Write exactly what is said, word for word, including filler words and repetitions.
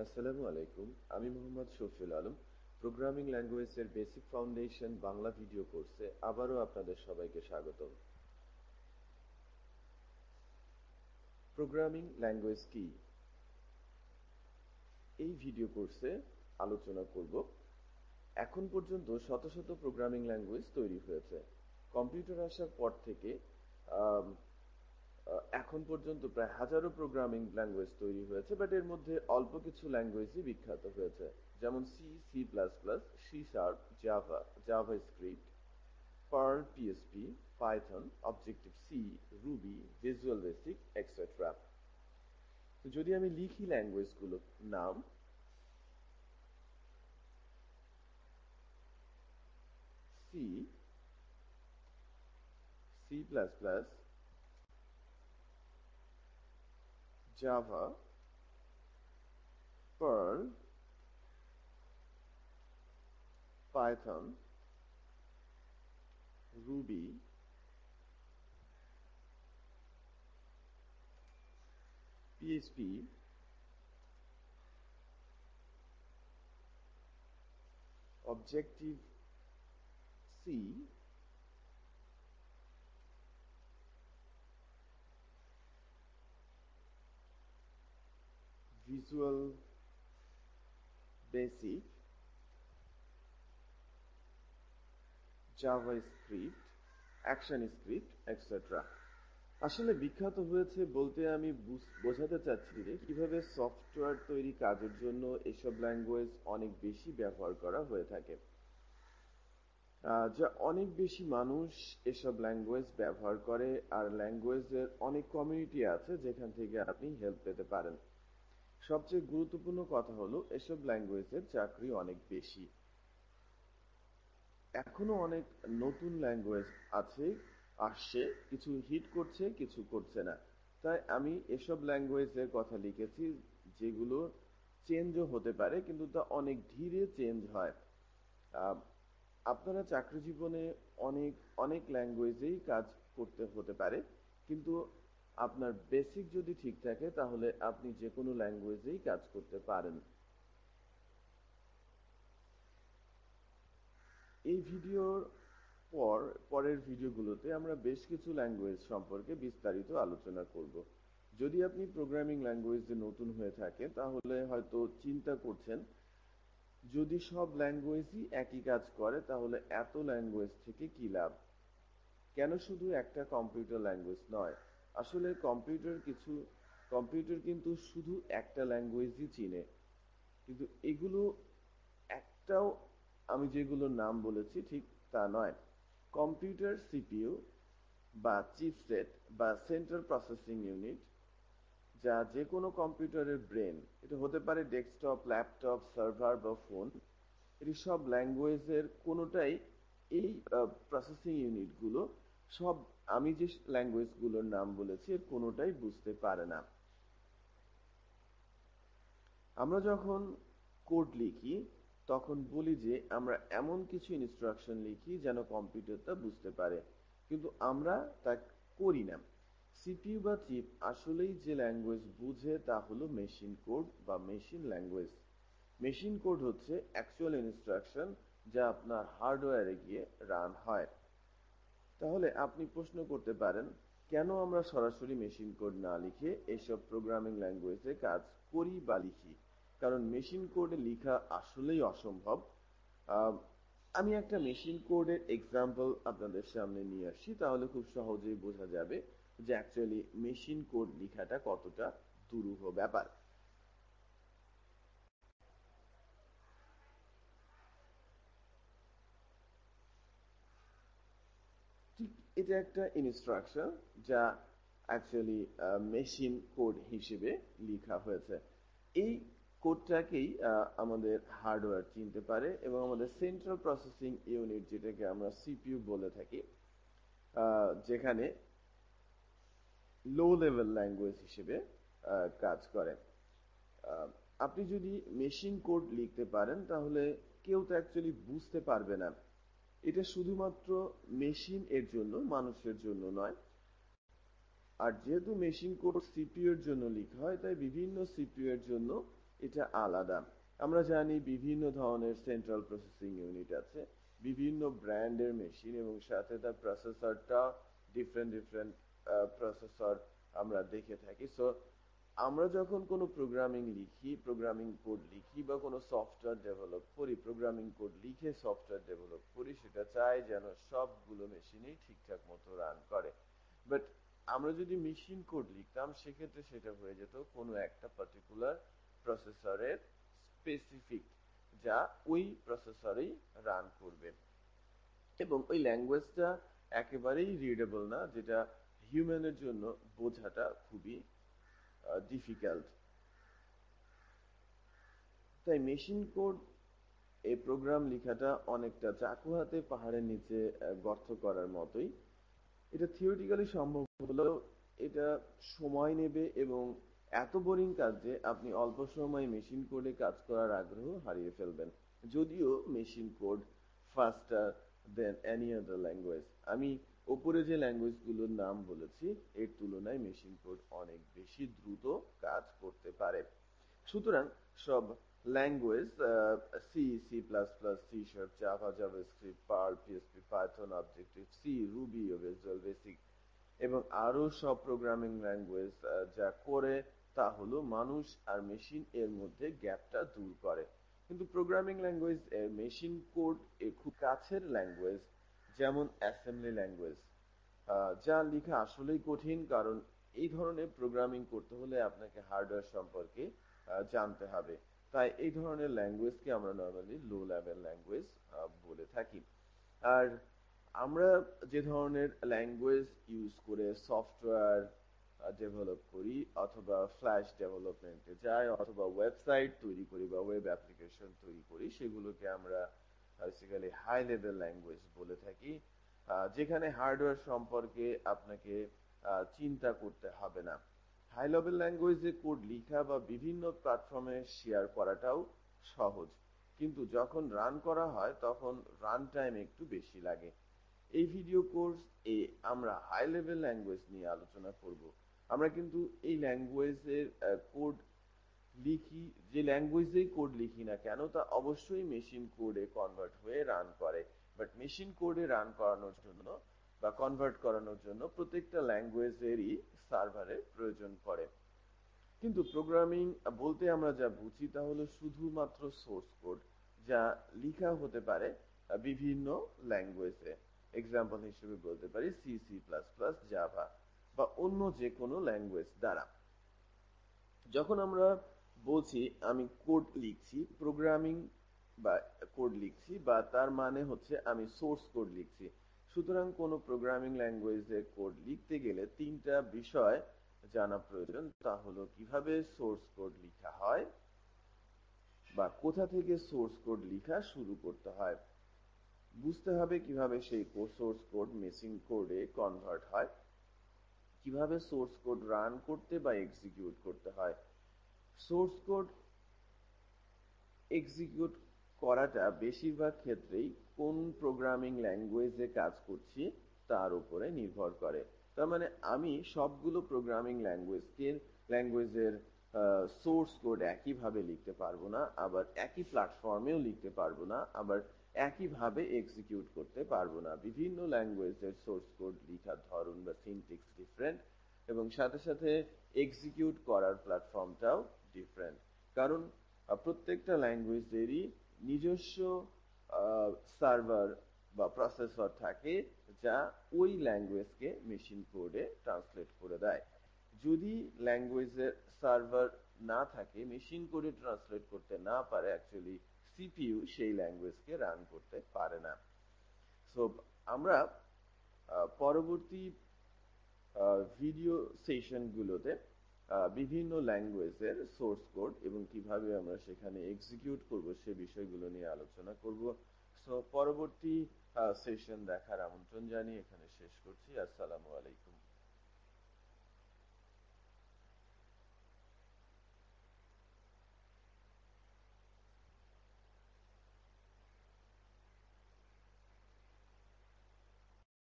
আসসালামু আলাইকুম। আমি মোহাম্মদ শফিউল আলম। প্রোগ্রামিং ল্যাঙ্গুয়েজের বেসিক ফাউন্ডেশন বাংলা ভিডিও কোর্সে আবারও আপনাদের সবাইকে স্বাগতম। প্রোগ্রামিং ল্যাঙ্গুয়েজ কি? এই ভিডিও কোর্সে আলোচনা করব। এখন পর্যন্ত শত শত প্রোগ্রামিং ল্যাঙ্গুয়েজ তৈরি হয়েছে। কম্পিউটার আসার পর থেকে আম, আহ, এখন পর্যন্ত প্রায় হাজারো প্রোগ্রামিং ল্যাঙ্গুয়েজ তৈরি হয়েছে, বাট এর মধ্যে অল্প কিছু ল্যাঙ্গুয়েজই বিখ্যাত হয়েছে, যেমন C, C plus plus, C sharp, Java, JavaScript, Perl, PSP, Python, Objective C, Ruby, Visual Basic, etcetera. তো যদি আমি লিখি ল্যাঙ্গুয়েজগুলোর নাম, C, C plus plus, Java, Perl, Python, Ruby, PHP, Objective C, Visual Basic, JavaScript, ActionScript, etcetera. আসলে বিখ্যাত হয়েছে বলতে আমি বুঝ- বোঝাতে চাচ্ছি যে কিভাবে সফটওয়্যার তৈরি কাজের জন্য এসব ল্যাঙ্গুয়েজ অনেক বেশি ব্যবহার করা হয়ে থাকে। আহ, যা অনেক বেশি মানুষ এসব ল্যাঙ্গুয়েজ ব্যবহার করে, আর ল্যাঙ্গুয়েজের অনেক কমিউনিটি আছে যেখান থেকে আপনি হেল্প পেতে পারেন। সবচেয়ে গুরুত্বপূর্ণ কথা হলো এসব ল্যাঙ্গুয়েজের চাকরি অনেক বেশি। এখনো অনেক নতুন ল্যাঙ্গুয়েজ আছে, আসছে, কিছু হিট করছে, কিছু করছে না। তাই আমি এসব ল্যাঙ্গুয়েজের কথা লিখেছি যেগুলো চেঞ্জও হতে পারে, কিন্তু তা অনেক ধীরে চেঞ্জ হয়। আহ, আপনারা চাকরি জীবনে অনেক অনেক ল্যাঙ্গুয়েজেই কাজ করতে হতে পারে, কিন্তু আপনার বেসিক যদি ঠিক থাকে তাহলে আপনি যে কোনো ল্যাঙ্গুয়েজেই কাজ করতে পারেন। এই ভিডিওর পর পরের ভিডিওগুলোতে আমরা বেশ কিছু ল্যাঙ্গুয়েজ সম্পর্কে বিস্তারিত আলোচনা করব। যদি আপনি প্রোগ্রামিং ল্যাঙ্গুয়েজে নতুন হয়ে থাকেন তাহলে হয়তো চিন্তা করছেন, যদি সব ল্যাঙ্গুয়েজই একই কাজ করে তাহলে এত ল্যাঙ্গুয়েজ থেকে কি লাভ? কেন শুধু একটা কম্পিউটার ল্যাঙ্গুয়েজ নয়? আসলে কম্পিউটার কিছু কম্পিউটার কিন্তু শুধু একটা ল্যাঙ্গুয়েজই চিনে, কিন্তু এগুলো একটাও, আমি যেগুলোর নাম বলেছি ঠিক তা নয়। কম্পিউটার সিপিইউ বা চিপসেট বা সেন্ট্রাল প্রসেসিং ইউনিট, যা যে কোনো কম্পিউটারের ব্রেন, এটা হতে পারে ডেস্কটপ, ল্যাপটপ, সার্ভার বা ফোন, এটি সব ল্যাঙ্গুয়েজের কোনোটাই, এই প্রসেসিং ইউনিটগুলো সব, আমি যে ল্যাঙ্গুয়েজগুলোর নাম বলেছি এর কোনোটাই বুঝতে পারে না। আমরা যখন কোড লিখি তখন বলি যে আমরা এমন কিছু ইনস্ট্রাকশন লিখি যেন কম্পিউটারটা বুঝতে পারে, কিন্তু আমরা তা করি না। সিপিইউ বা চিপ আসলেই যে ল্যাঙ্গুয়েজ বুঝে তা হলো মেশিন কোড বা মেশিন ল্যাঙ্গুয়েজ। মেশিন কোড হচ্ছে অ্যাকচুয়াল ইনস্ট্রাকশন যা আপনার হার্ডওয়্যারে গিয়ে রান হয়। তাহলে আপনি প্রশ্ন করতে পারেন, কেন আমরা সরাসরি মেশিন কোড না লিখে এসব প্রোগ্রামিং ল্যাঙ্গুয়েজে কাজ করি বা লিখি? কারণ মেশিন কোডে লেখা আসলেই অসম্ভব। আহ, আমি একটা মেশিন কোডের এক্সাম্পল আপনাদের সামনে নিয়ে আসছি, তাহলে খুব সহজেই বোঝা যাবে যে অ্যাকচুয়ালি মেশিন কোড লেখাটা কতটা দুরূহ ব্যাপার। ঠিক, এটা একটা ইনস্ট্রাকশন যা অ্যাকচুয়ালি মেশিন কোড হিসেবে লেখা হয়েছে। এই কোডটাকেই আহ, আমাদের হার্ডওয়্যার চিনতে পারে, এবং আমাদের সেন্ট্রাল প্রসেসিং ইউনিট, যেটাকে আমরা সিপিইউ বলে থাকি, আহ, যেখানে লো লেভেল ল্যাঙ্গুয়েজ হিসেবে আহ, কাজ করে। আহ, আপনি যদি মেশিন কোড লিখতে পারেন তাহলে কেউ তো অ্যাকচুয়ালি বুঝতে পারবে না। এটা শুধুমাত্র মেশিন এর জন্য, মানুষের জন্য নয়। আর যেহেতু মেশিন কোড সিপিইউ এর জন্য লেখা হয়, তাই বিভিন্ন সিপিইউ এর জন্য এটা আলাদা। আমরা জানি বিভিন্ন ধরনের সেন্ট্রাল প্রসেসিং ইউনিট আছে, বিভিন্ন ব্র্যান্ডের মেশিন, এবং সাথে তার প্রসেসরটা ডিফারেন্ট ডিফারেন্ট প্রসেসর আমরা দেখে থাকি। সো আমরা যখন কোনো প্রোগ্রামিং লিখি, প্রোগ্রামিং কোড লিখি, বা কোনো সফটওয়্যার ডেভেলপ করি, প্রোগ্রামিং কোড লিখে সফটওয়্যার ডেভেলপ করি, সেটা চাই যেন সবগুলো মেশিনেই ঠিকঠাক মতো রান করে। বাট আমরা যদি মেশিন কোড লিখতাম, সেক্ষেত্রে সেটা হয়ে যেত কোনো একটা পার্টিকুলার প্রসেসরের স্পেসিফিক, যা ওই প্রসেসরেই রান করবে, এবং ওই ল্যাঙ্গুয়েজটা একেবারেই রিডেবল না, যেটা হিউম্যানের জন্য বোঝাটা খুবই ডিফিকাল্ট। তাই মেশিন কোড এই প্রোগ্রাম লেখাটা অনেকটা চাকু হাতে পাহাড়ের নিচে গর্ত করার মতোই। এটা থিওরিটিক্যালি সম্ভব হলেও এটা সময় নেবে, এবং এত বোরিং কাজ যে আপনি অল্প সময় মেশিন কোডে কাজ করার আগ্রহ হারিয়ে ফেলবেন। যদিও machine code faster than any other language, আমি ওপরে যে ল্যাঙ্গুয়েজগুলোর নাম বলেছি এর তুলনায় মেশিন কোড অনেক বেশি দ্রুত কাজ করতে পারে। সুতরাং সব language, C, C plus plus, C sharp, Java, JavaScript, Perl, PHP, Python, Objective C, Ruby ও ভিজুয়াল বেসিক, এবং আরো সব প্রোগ্রামিং ল্যাঙ্গুয়েজ যা করে তা হলো মানুষ আর মেশিন এর মধ্যে গ্যাপটা দূর করে। কিন্তু প্রোগ্রামিং ল্যাঙ্গুয়েজ এর মেশিন কোড এর খুব কাছের ল্যাঙ্গুয়েজ, যেমন অ্যাসেম্বলি ল্যাঙ্গুয়েজ, যা লেখা আসলেই কঠিন, কারণ এই ধরনের প্রোগ্রামিং করতে হলে আপনাকে হার্ডওয়্যার সম্পর্কে জানতে হবে। তাই এই ধরনের ল্যাঙ্গুয়েজকে আমরা নর্মালি লো লেভেল ল্যাঙ্গুয়েজ বলে থাকি। আর আমরা যে ধরনের ল্যাঙ্গুয়েজ ইউজ করে সফটওয়্যার ডেভেলপ করি, অথবা ফ্ল্যাশ ডেভেলপমেন্টে যাই, অথবা ওয়েবসাইট তৈরি করি বা ওয়েব অ্যাপ্লিকেশন তৈরি করি, সেগুলোকে আমরা বেসিক্যালি হাই লেভেল ল্যাঙ্গুয়েজ বলে থাকি, যেখানে হার্ডওয়্যার সম্পর্কে আপনাকে চিন্তা করতে হবে না। হাই লেভেল ল্যাঙ্গুয়েজে কোড লেখা বা বিভিন্ন প্ল্যাটফর্মে শেয়ার করাটাও সহজ, কিন্তু যখন রান করা হয় তখন রান টাইম একটু বেশি লাগে। এই ভিডিও কোর্স এ আমরা হাই লেভেল ল্যাঙ্গুয়েজ নিয়ে আলোচনা করব। আমরা কিন্তু এই ল্যাঙ্গুয়েজের কোড লিখি, যে ল্যাঙ্গুয়েজেই কোড লিখি না কেন, তা অবশ্যই মেশিন কোডে কনভার্ট হয়ে রান করে। বাট মেশিন কোডে রান করানোর জন্য বা কনভার্ট করানোর জন্য প্রত্যেকটা ল্যাঙ্গুয়েজেরই সার্ভারের প্রয়োজন পড়ে। কিন্তু প্রোগ্রামিং বলতে আমরা যা বুঝি তা হলো শুধুমাত্র সোর্স কোড, যা লেখা হতে পারে বিভিন্ন ল্যাঙ্গুয়েজে। এক্সাম্পল হিসেবে বলতে পারি C, C plus plus, Java বা অন্য যে কোনো ল্যাঙ্গুয়েজ দ্বারা। যখন আমরা বলছি আমি কোড লিখছি, প্রোগ্রামিং বা কোড লিখছি, বা তার মানে হচ্ছে আমি সোর্স কোড লিখছি। সুতরাং কোনো প্রোগ্রামিং ল্যাঙ্গুয়েজের কোড লিখতে গেলে তিনটা বিষয় জানা প্রয়োজন। তা হলো কিভাবে সোর্স কোড লেখা হয়, বা কোথা থেকে সোর্স কোড লেখা শুরু করতে হয়, বুঝতে হবে কিভাবে সেই সোর্স কোড মেশিন কোডে কনভার্ট হয়, কিভাবে সোর্স কোড রান করতে বা এক্সিকিউট করতে হয়। সোর্স কোড এক্সিকিউট করাটা বেশিরভাগ ক্ষেত্রেই কোন প্রোগ্রামিং ল্যাঙ্গুয়েজে কাজ করছি তার উপরে নির্ভর করে। তার মানে আমি সবগুলো প্রোগ্রামিং ল্যাঙ্গুয়েজকে ল্যাঙ্গুয়েজের সোর্স কোড একইভাবে লিখতে পারবো না, আবার একই প্ল্যাটফর্মেও লিখতে পারবো না, আবার একইভাবে এক্সিকিউট করতে পারবো না। বিভিন্ন ল্যাঙ্গুয়েজের সোর্স কোড লেখার ধরন বা সিনট্যাক্স ডিফারেন্ট, এবং সাথে সাথে এক্সিকিউট করার প্ল্যাটফর্মটাও ডিফারেন্ট, কারণ প্রত্যেকটা ল্যাঙ্গুয়েজেরই নিজস্ব সার্ভার বা প্রসেসর থাকে, যা ওই ল্যাঙ্গুয়েজকে মেশিন কোডে ট্রান্সলেট করে দেয়। যদি ল্যাঙ্গুয়েজের সার্ভার না থাকে, মেশিন কোডে ট্রান্সলেট করতে না পারে, অ্যাকচুয়ালি সিপিইউ সেই ল্যাঙ্গুয়েজকে রান করতে পারে না। সো আমরা পরবর্তী ভিডিও সেশনগুলোতে বিভিন্ন ল্যাঙ্গুয়েজের সোর্স কোড এবং কিভাবে আমরা সেখানে এক্সিকিউট করব সে বিষয়গুলো নিয়ে আলোচনা করব। সো পরবর্তী সেশন দেখার আমন্ত্রণ জানিয়ে এখানে শেষ করছি। আসসালামু আলাইকুম।